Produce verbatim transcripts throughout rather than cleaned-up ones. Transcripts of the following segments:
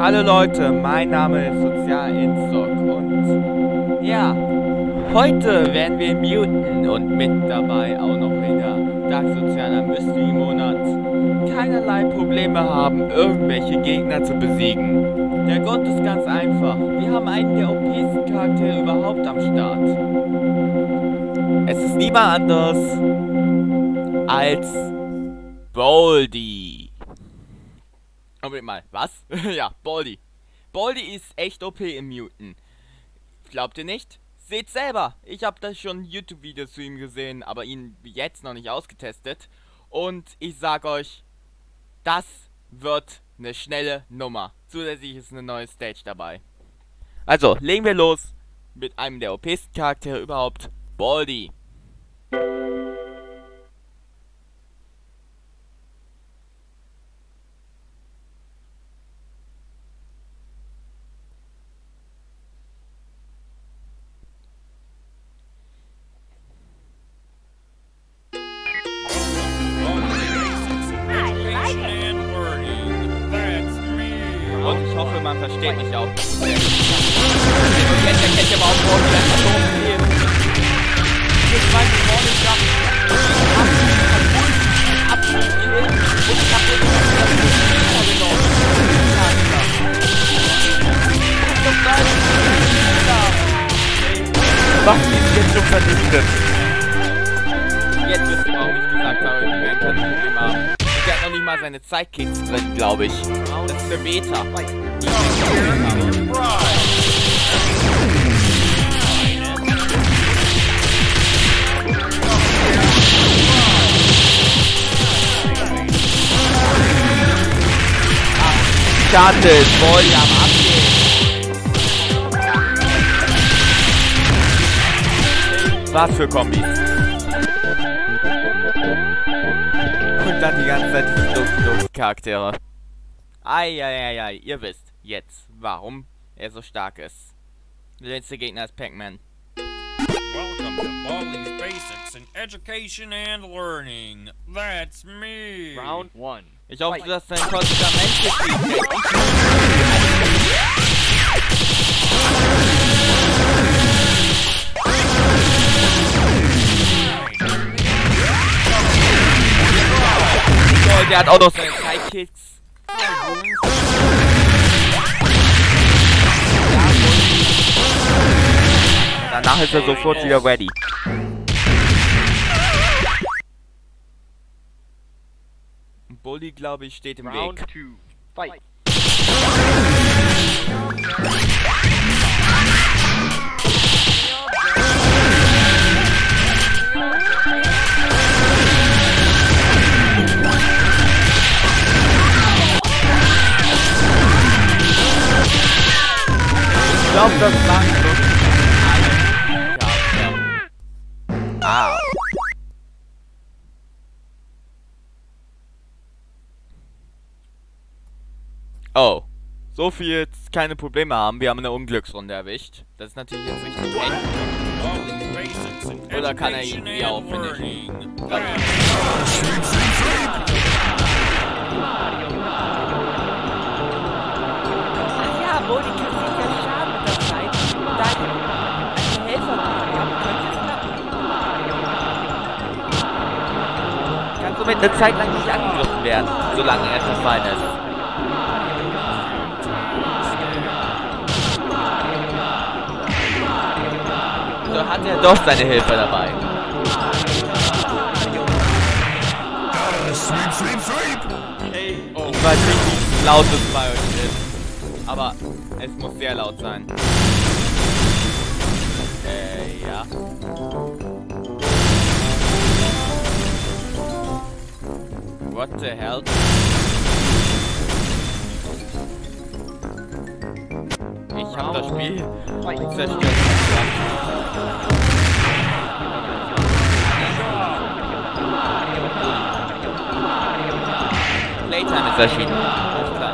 Hallo Leute, mein Name ist Sozial-Instock und ja, heute werden wir muten und mit dabei auch noch wieder Dark Sozialer Mystery Monat keinerlei Probleme haben, irgendwelche Gegner zu besiegen. Der Grund ist ganz einfach, wir haben einen der O P-sten Charaktere überhaupt am Start. Es ist niemand anders als Baldi. Moment mal, was? Ja, Baldi. Baldi ist echt O P im Muten. Glaubt ihr nicht? Seht selber. Ich habe da schon YouTube-Videos zu ihm gesehen, aber ihn jetzt noch nicht ausgetestet. Und ich sag euch, das wird eine schnelle Nummer. Zusätzlich ist eine neue Stage dabei. Also, legen wir los mit einem der O P-sten Charaktere überhaupt, Baldi. Und ich hoffe, man versteht mich auch. Und jetzt erkennt ihr mal, ob Baldi einfach so umgeht. Ich meine, vorne Sachen. Absolut Kill. Und ich hab den vorgenommen. Das ist doch geil. Was ist jetzt schon vernichtet? Jetzt wisst ihr, warum ich gesagt habe, wir werden keine Probleme haben. Der hat noch nicht mal seine Sidekicks drin, glaube ich. Das ist eine Beta. Schade, voll am Abgehen. Was für Kombis. Und dann die ganze Zeit diese doofen, doofen Charaktere. Eieiei, ihr wisst jetzt, warum er so stark ist. Der letzte Gegner ist Pac-Man. Welcome to Baldi's Basics in Education and Learning. That's me. Round one. Ich hoffe, dass dein Kontinent gekriegt. Der hat auch noch seine Sidekicks. Danach ist er sofort wieder ready. Baldi, glaube ich, steht im Round Weg. two. Fight. Ich glaube, das war ein Au. Oh. So viel jetzt keine Probleme haben. Wir haben eine Unglücksrunde erwischt. Das ist natürlich jetzt richtig eng. Oder kann er irgendwie auch finishen? Ja, Baldi kann sich ja Schaden mit der Zeit. Da ich einen Helfer habe, könnte es klappen. Kann somit eine Zeit lang nicht angegriffen werden, solange er verfallen ist. So hat er doch seine Hilfe dabei. Ich weiß nicht, wie laut es bei euch ist. Aber es muss sehr laut sein. Äh, ja. What the hell? Ich hab das Spiel zerstört. Playtime ist erschienen. Alles klar.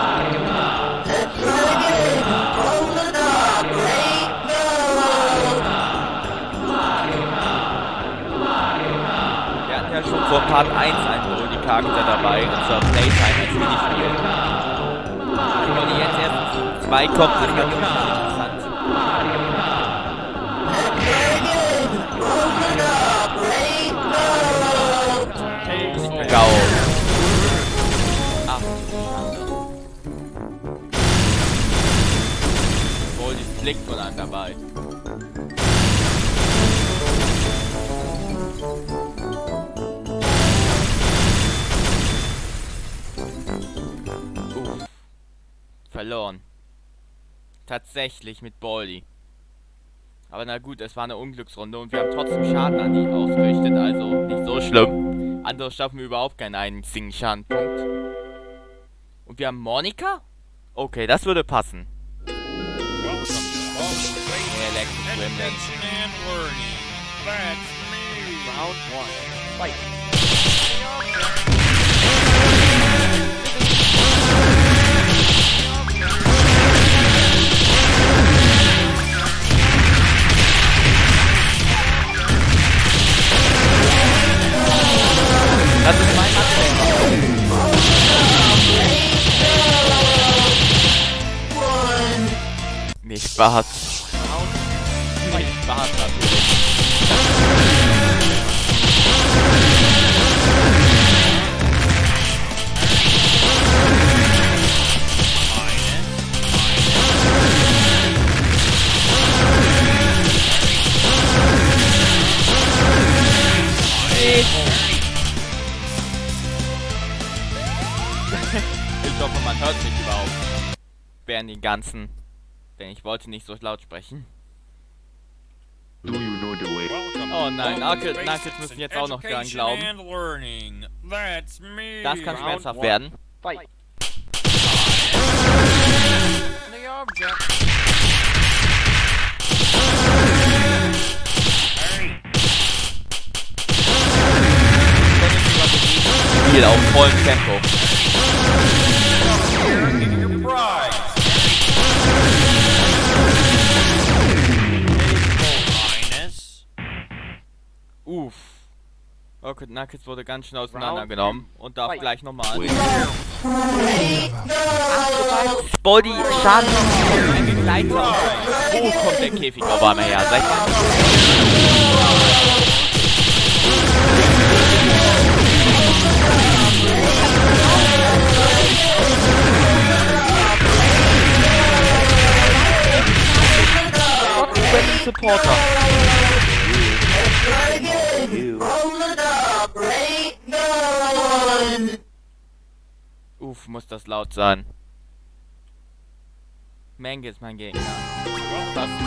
Wir hatten ja schon vor Part eins einen Charakter dabei, und zwar Playtime als Minispiel. Ich wollte jetzt erst zwei kommt, ist dann wirklich interessant. Go. Ach, Baldi flickt von einem dabei. Uff. Verloren. Tatsächlich mit Baldi. Aber na gut, es war eine Unglücksrunde und wir haben trotzdem Schaden an ihn ausgerichtet, also nicht so schlimm. Andere schaffen wir überhaupt keinen einzigen Schadenpunkt. Und wir haben Monika? Okay, das würde passen. Electric Women. Round one. Fight. Das ist mein Abwehr. Nicht Spaß. Nicht Spaß natürlich. Ich hoffe, man hört mich überhaupt während den ganzen, denn ich wollte nicht so laut sprechen. Oh nein, Knuckles müssen jetzt auch noch dran glauben. Das kann schmerzhaft werden. Spiel auf vollem Tempo. Uff. Okay, Knuckles wurde ganz schön auseinandergenommen und darf gleich nochmal. Baldi, Schaden von einem Begleiter. Wo kommt der Käfig auf einmal her? Sag mal. Supporter. Uff, muss das laut sein. Mangle ist mein Gegner. Das ist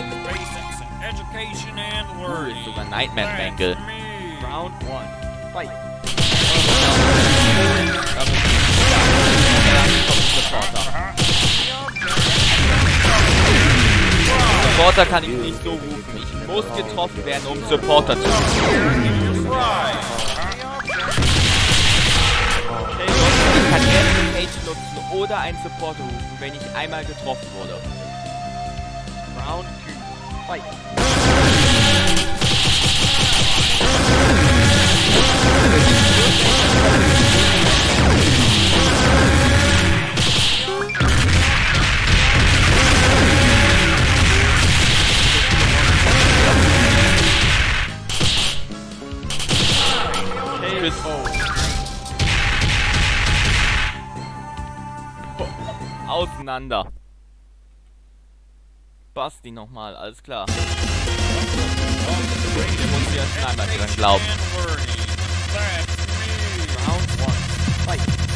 uh, ist sogar Nightmare Mangle. Round one. Fight. Supporter kann ich nicht so rufen. Ich muss getroffen werden, um Supporter zu rufen. Ich kann erst den Cage nutzen oder einen Supporter rufen, wenn ich einmal getroffen wurde. Round two. Fight. Auseinander. Basti nochmal, alles klar. Der muss jetzt einmal dran glauben. Round one. Fight.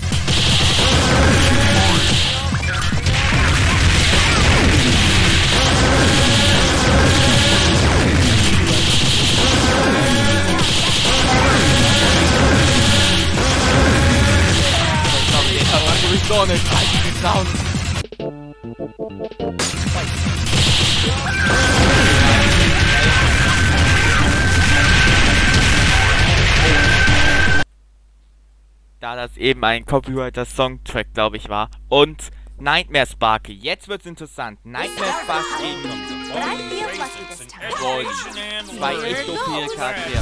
Den hat man sowieso nicht. Sound. Da das eben ein Copyrighter-Songtrack, glaube ich, war. Und Nightmare Sparky. Jetzt wird's interessant. Nightmare Sparky gegen Baldi. Zwei echt O P-Charaktere.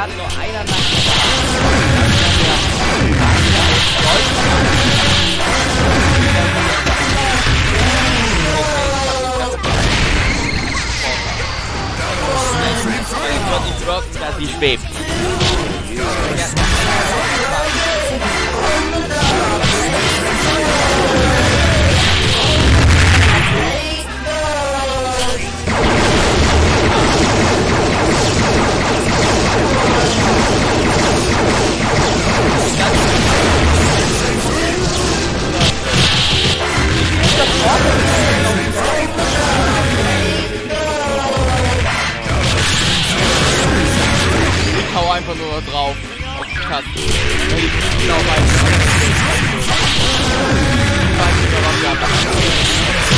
gerade nur einer nach. Ich wird nicht wirken, dass sie schwebt. Ich hau einfach nur drauf auf die Taste. Ich glaube einfach. Ich weiß nicht mehr, was wir haben.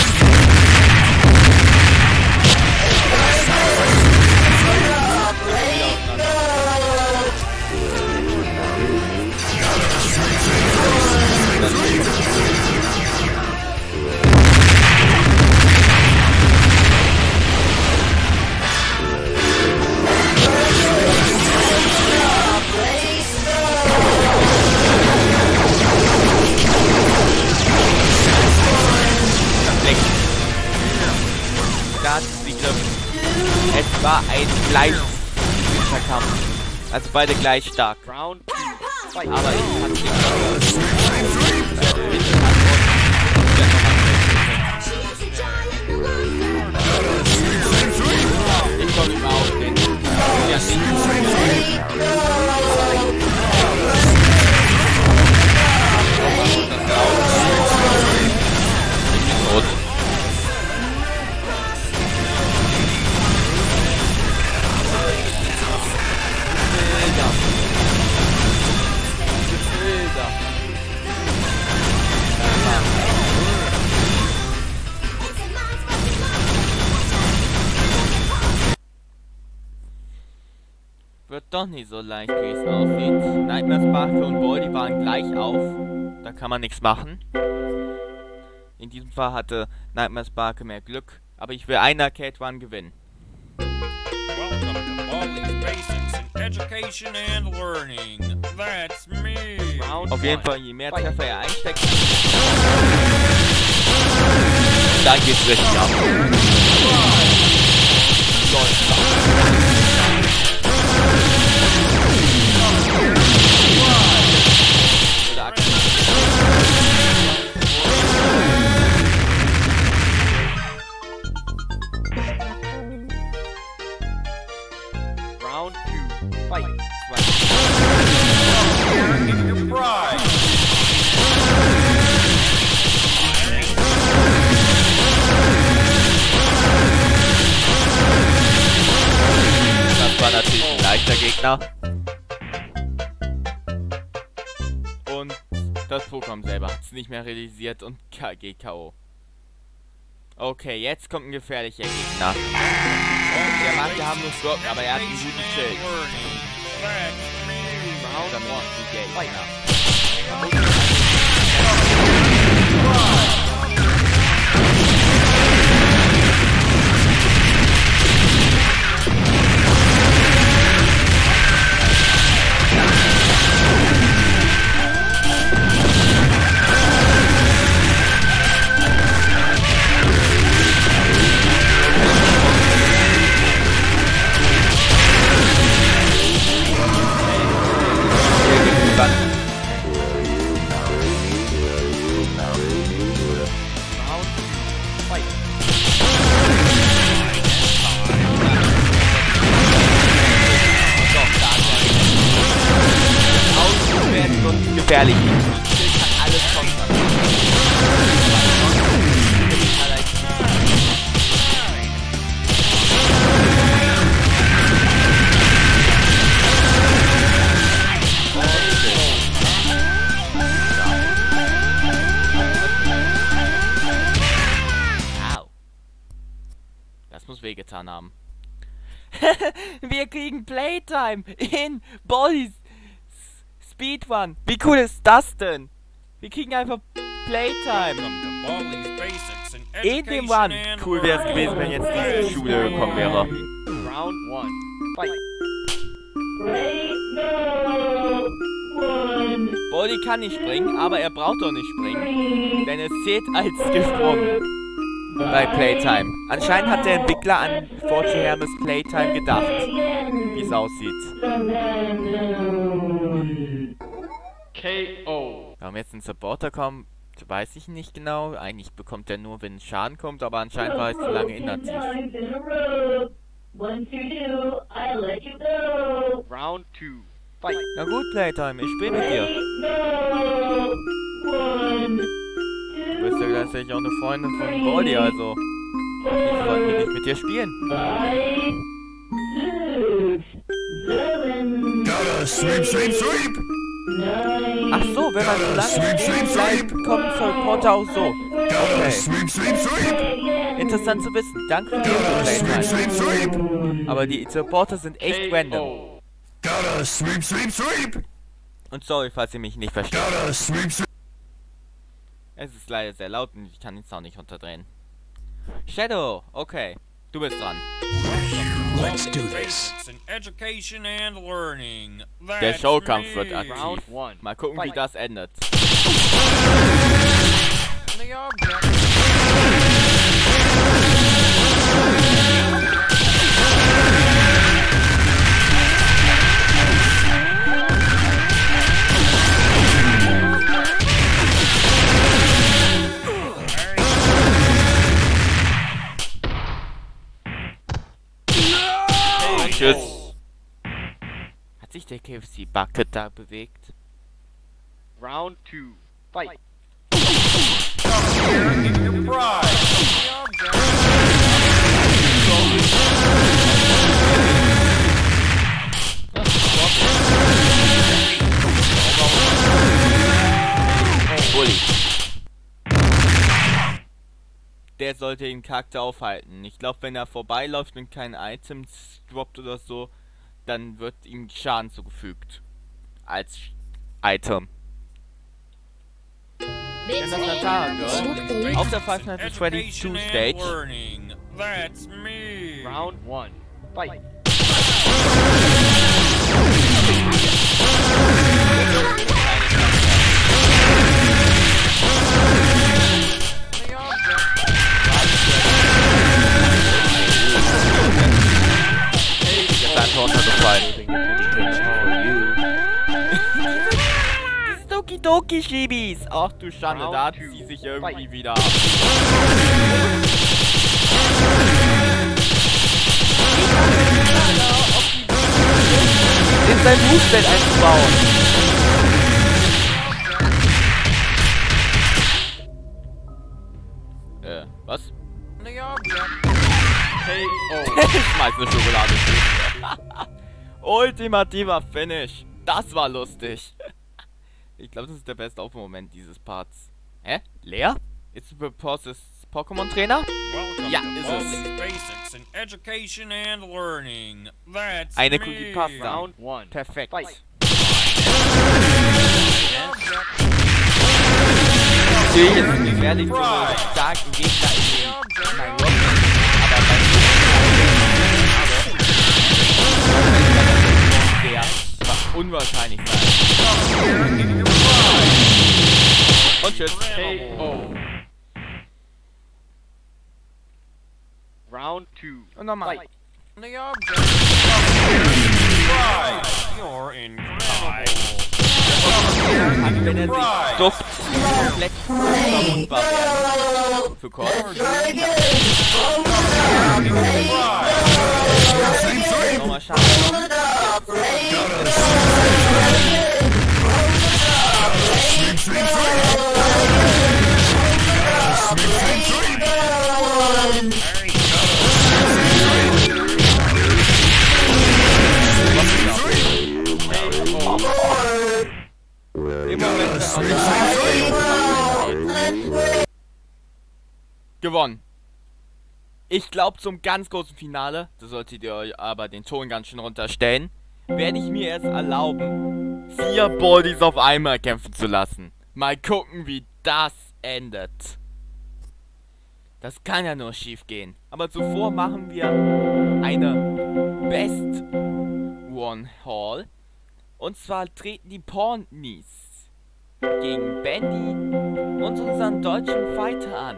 Es war ein gleicher Kampf. Also beide gleich stark. Aber ich kann nicht. Ich komme nicht mal auf den. Ja, nicht. Tot. Wird doch nicht so leicht, wie es aussieht. Nightmare Sparkle und Baldi waren gleich auf. Da kann man nichts machen. In diesem Fall hatte Nightmare Sparkle mehr Glück. Aber ich will einen Arcade Run gewinnen. Welcome to Baldi's Basics in Education and Learning. That's me. Auf jeden Fall, je mehr Treffer er einsteckt, dann geht's richtig ab. Round two, fight. Your prize. Das war natürlich ein leichter Gegner. Und das Pokémon selber hat es nicht mehr realisiert und geht K O Okay, jetzt kommt ein gefährlicher Gegner. Und der Mann, wir haben nur Brocken, aber er hat einen guten Schild. Damit die Gegner. Gefährlich. Ich kann alles kontern. Au. Das muss wehgetan haben. Wir kriegen Playtime in Baldi's Speedrun. Wie cool ist das denn? Wir kriegen einfach Playtime. In dem Run. Cool wäre es gewesen, wenn jetzt diese Schule gekommen wäre. Round one. Fight. Baldi kann nicht springen, aber er braucht doch nicht springen, denn es zählt als gesprungen bei Playtime. Anscheinend hat der Entwickler an Forge Hermes Playtime gedacht, wie es aussieht. K O. Warum jetzt ein Supporter kommt, weiß ich nicht genau. Eigentlich bekommt er nur, wenn Schaden kommt, aber anscheinend war es zu lange inaktiv. Round two. Fight. Na gut, Playtime, ich spiele mit dir. Du bist ja gleichzeitig auch eine Freundin von Baldi, also ich wollte nicht mit dir spielen. Gotta sweep, sweep, sweep! Ach so, wenn man so lange stehen bleibt, kommt Supporter auch so. Okay. Sweep, sweep, sweep! Interessant zu wissen. Danke für die Gotta Info, sweep, Playtime. sweep, sweep! Aber die Supporter sind echt random. O. Gotta sweep, sweep, sweep! Und sorry, falls ihr mich nicht versteht. Gotta sweep, sweep! Es ist leider sehr laut und ich kann den Sound nicht runterdrehen. Shadow, okay. Du bist dran. Let's do this. Basics in education and learning. Der That's Showkampf me. wird aktiv. Round one. Mal gucken, wie Fight. das endet. The object. Tschüss. Hat sich der K F C Bucket da bewegt? Round two. Fight. Here, get your prize. The object. Bulli. Der sollte den Charakter aufhalten. Ich glaube, wenn er vorbeiläuft und keine Items droppt oder so, dann wird ihm Schaden zugefügt. Als Item. Wenn das Natara Girl auf der Five Nights at Freddy's two Education and Stage. learning. That's me. Round one. Fight. The object. Jetzt einfach runtergefallen. Okidoki-Schibis! Ach du Schande, da hat sie sich irgendwie wieder ab. In sein Moveset einzubauen. Äh, was? The object. K O. Ich schmeiß eine Schokolade. Ultimativer Finish. Das war lustig. Ich glaube, das ist der beste Aufmoment dieses Parts. Hä? Leer? Ist Pause Pokémon Trainer? Welcome Ja, to ist Baldi's es. Basics in education and learning. That's Eine me. Cookie Pasta. Round one. Perfekt. Fight. Natürlich ist es gefährlich, so einen starken Gegner in den mein Rock, aber bei mir sehr unwahrscheinlich sein. Und tschüss. K O. Round two. Und nochmal. Fight. The object. You're incredible. Kann, wenn er sich duckt, komplett verwundbar werden. Für kurz. Nochmal Schaden. Sweep, sweep, sweep! Sweep, sweep, sweep! Im Moment gewonnen. Ich glaube, zum ganz großen Finale, da solltet ihr euch aber den Ton ganz schön runterstellen, werde ich mir es erlauben, vier Bodies auf einmal kämpfen zu lassen. Mal gucken, wie das endet. Das kann ja nur schief gehen. Aber zuvor machen wir eine Best One Hall. Und zwar treten die Pawnees gegen Benny und unseren deutschen Fighter an.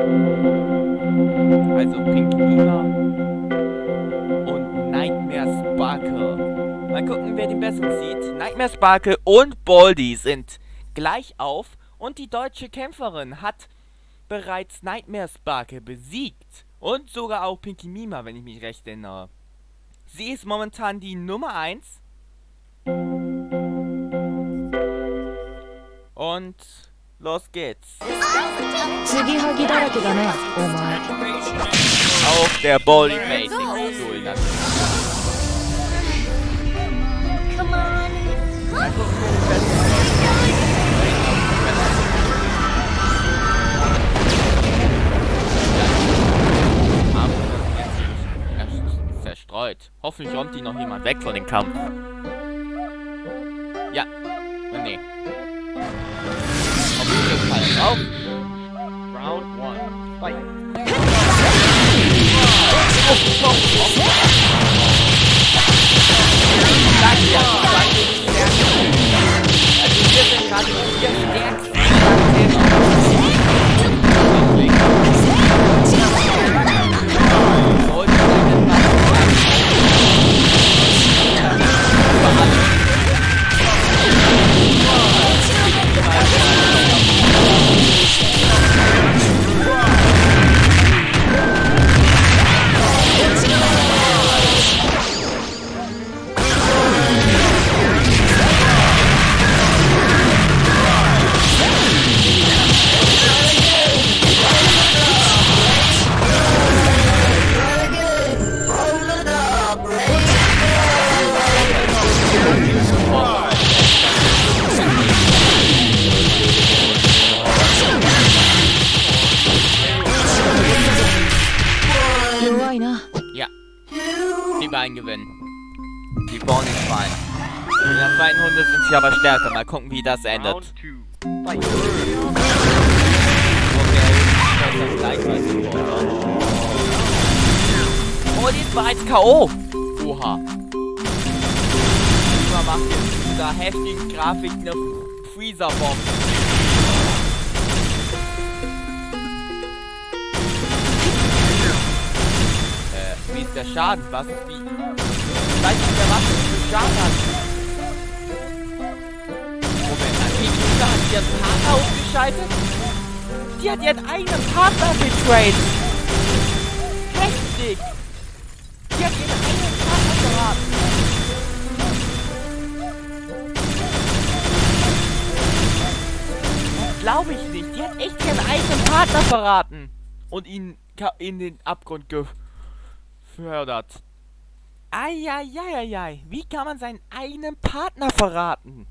Also Pinky Mima und Nightmare Sparkle. Mal gucken, wer den besseren sieht. Nightmare Sparkle und Baldi sind gleich auf. Und die deutsche Kämpferin hat bereits Nightmare Sparkle besiegt. Und sogar auch Pinky Mima, wenn ich mich recht erinnere. Sie ist momentan die Nummer eins. Und los geht's. Auf der Baldi Basics Duel natürlich. Mal gucken, wer den besten verstreut. Hoffentlich räumt die noch jemand weg von dem Kampf. Ja. Oh, nee. Auf jeden Fall drauf. Round one. Fight. Danke, ja. Danke, die Stärksten. Also wir sind gerade die vier stärksten gewinnen. Die Pawnees fallen. In der zweiten Runde sind sie aber stärker. Mal gucken, wie das endet. Round two. Fight. Oh, die ist bereits K O Oha. Man macht jetzt mit dieser heftigen Grafik eine Freezer-Bomb. Wie ist der Schaden? Was ist wie? Ich weiß nicht mehr, was das für Schaden hat. Moment, die Lisa hat ihren Partner aufgeschaltet? Die hat ihren eigenen Partner betrayed. Heftig. Die hat ihren eigenen Partner verraten. Das glaube ich nicht. Die hat echt ihren eigenen Partner verraten. Und ihn in den Abgrund ge... fördert. Eieieiei, wie kann man seinen eigenen Partner verraten?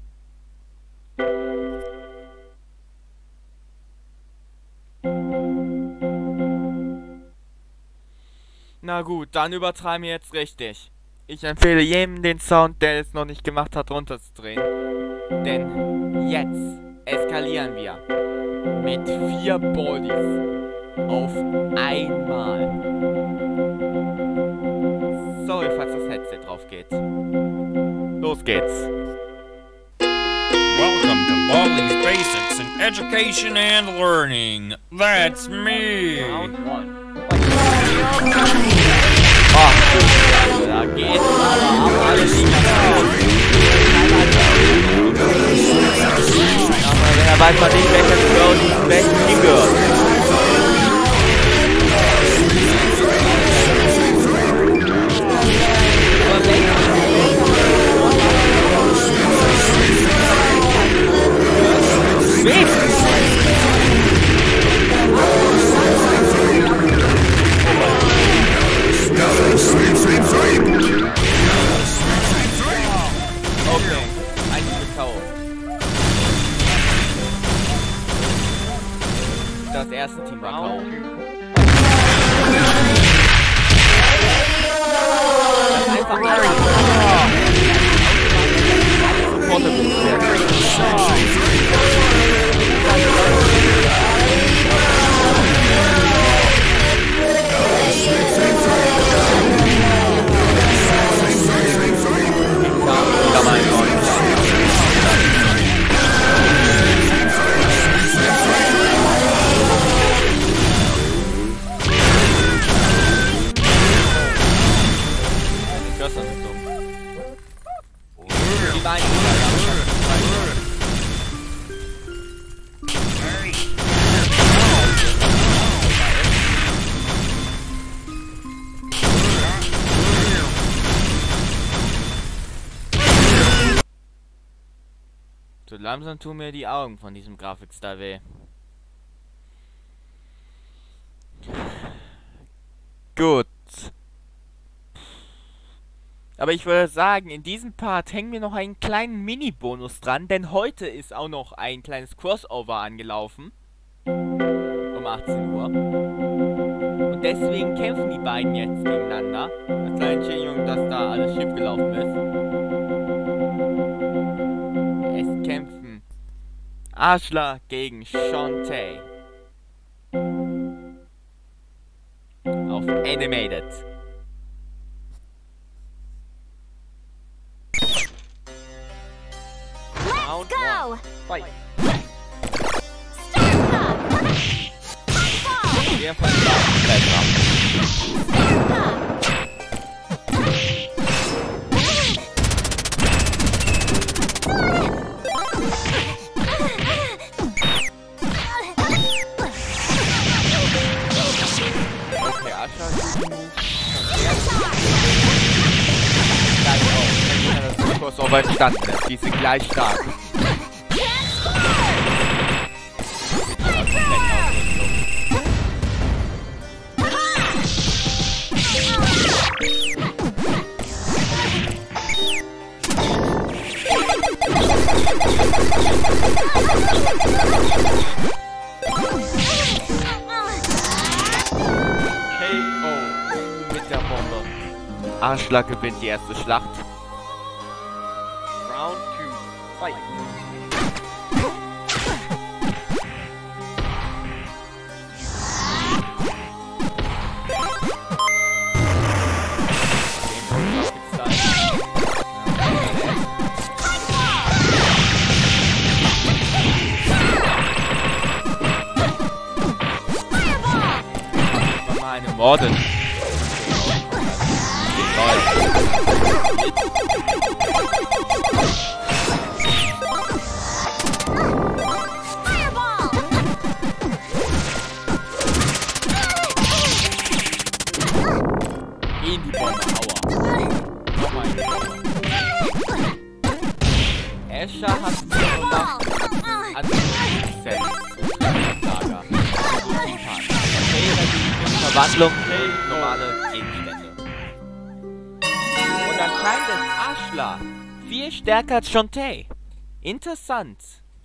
Na gut, dann übertreiben wir jetzt richtig. Ich empfehle jedem den Sound, der es noch nicht gemacht hat, runterzudrehen. Denn jetzt eskalieren wir mit vier Baldies auf einmal. Sorry, falls das Headset drauf geht. Los geht's. Welcome to Baldi's Basics in Education and Learning. That's me. Round one. Oh, da geht's aber alle liegen. Aber wer weiß man nicht, welcher Girl welchen Team gehört. Okay, eigentlich mit K O. Das erste Team war K O. Das ist einfach alles. langsam tun mir die Augen von diesem Grafikstil weh. Gut. Aber ich würde sagen, in diesem Part hängen wir noch einen kleinen Mini-Bonus dran, denn heute ist auch noch ein kleines Crossover angelaufen. Um achtzehn Uhr. Und deswegen kämpfen die beiden jetzt gegeneinander. Als kleine Entschuldigung, dass da alles schief gelaufen ist. Es kämpfen Ashla gegen Shantae. Auf Animated. Round one. Fight. Wir von okay, Asha das Crossover entstanden ist. Die sind gleich stark. Mit der Bombe. Ashla gewinnt die erste Schlacht. Round two. Fight. Meine Morden. In die Bombe, aua. Nochmal in die Bombe. Asha hat sich gemacht an den Set. Lager. Verwandlung in normale Gegenstände. Und anscheinend ist Ashla viel stärker als Shantae. Interessant.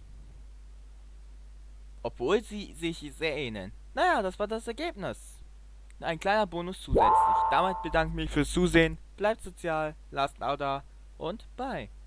Obwohl sie sich sehr ähneln. Naja, das war das Ergebnis. Ein kleiner Bonus zusätzlich. Damit bedanke ich mich fürs Zusehen. Bleibt sozial, lasst ein Abo da und bye.